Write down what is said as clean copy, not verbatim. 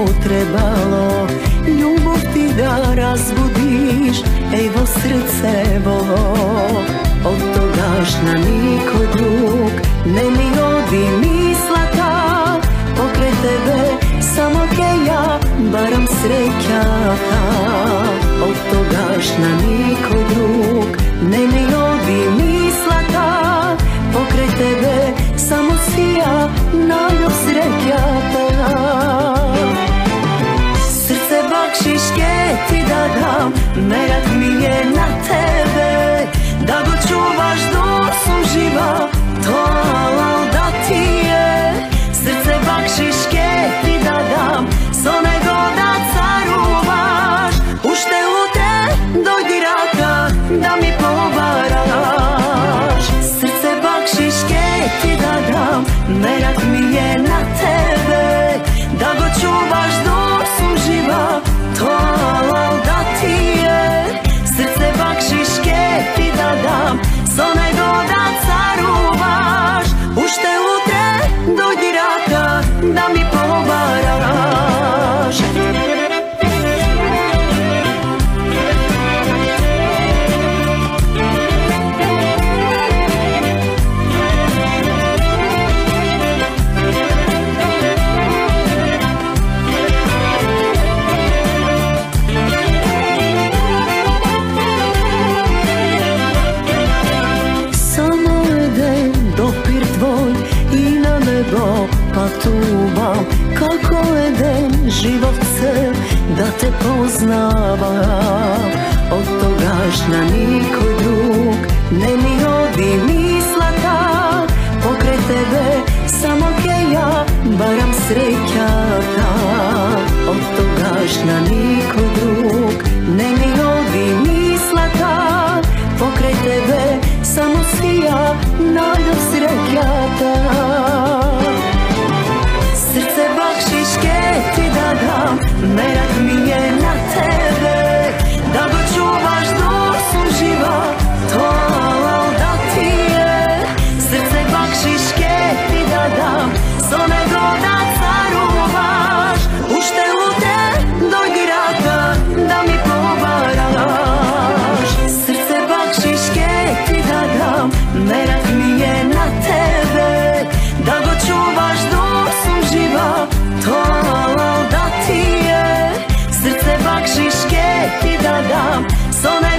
trebalo, ljubav ti da razbudiš, evo srce volo. Od togaš na niko drug ne mi odi misla ta, pokraj tebe samo ke ja, baram srećaka. Od togaš na niko drug ne mi odi misla ta, pokraj tebe samo si ja, najdo srećaka. Srce bakšiške ti da dam, merak mi je na tebe, da go čuvaš dok sam živa, to halal da ti je. Srce bakšiške ti da dam, so nego da caruvaš, ušte u te dojdi raka, da mi povaraš. Srce bakšiške ti da dam, merak mi je na tebe, da go čuvaš dok sam živa, to halal da ti je. Srce bakšiške ti da dam, so nego da caruvaš, ušte u te dojdi raka, da mi povaraš. Pa tubam kako eden životce da te poznavam. Od togaš na niko drug ne mi odi misla ta, pokraj tebe samo ke ja, baram srećaka. Od togaš na niko drug ne mi odi misla ta, pokraj tebe samo si ja, najdo srećaka. Srce bakšiške ti da dam, merak mi je na tebe, da go čuvaš dok sam živa, to halal da ti je. Srce bakšiške ti da dam, so nego da caruvaš, ušte u te dojdi raka, da mi povaraš. Srce bakšiške ti da dam, merak mi je na tebe, da go čuvaš dok sam živa, to halal da ti je. Srce bakšiške ti da dam, so